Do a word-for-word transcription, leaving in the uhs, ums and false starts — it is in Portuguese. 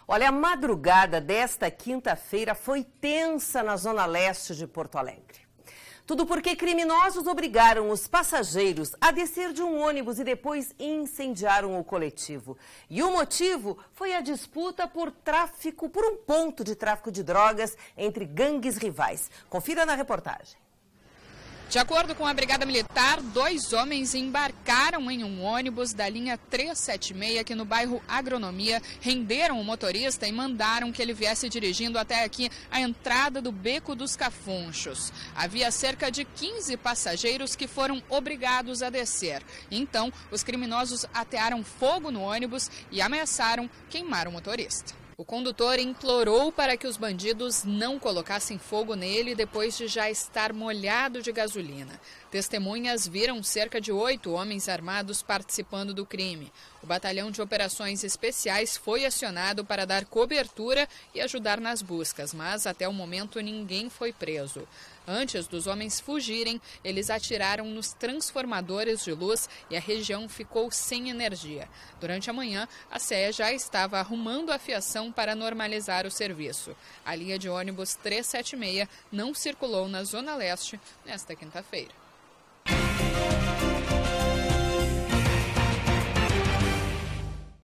Olha, a madrugada desta quinta-feira foi tensa na zona leste de Porto Alegre. Tudo porque criminosos obrigaram os passageiros a descer de um ônibus e depois incendiaram o coletivo. E o motivo foi a disputa por tráfico, por um ponto de tráfico de drogas entre gangues rivais. Confira na reportagem. De acordo com a Brigada Militar, dois homens embarcaram em um ônibus da linha trezentos e setenta e seis aqui no bairro Agronomia, renderam o motorista e mandaram que ele viesse dirigindo até aqui a entrada do Beco dos Cafunchos. Havia cerca de quinze passageiros que foram obrigados a descer. Então, os criminosos atearam fogo no ônibus e ameaçaram queimar o motorista. O condutor implorou para que os bandidos não colocassem fogo nele depois de já estar molhado de gasolina. Testemunhas viram cerca de oito homens armados participando do crime. O Batalhão de Operações Especiais foi acionado para dar cobertura e ajudar nas buscas, mas até o momento ninguém foi preso. Antes dos homens fugirem, eles atiraram nos transformadores de luz e a região ficou sem energia. Durante a manhã, a C E já estava arrumando a fiação para normalizar o serviço. A linha de ônibus trezentos e setenta e seis não circulou na Zona Leste nesta quinta-feira.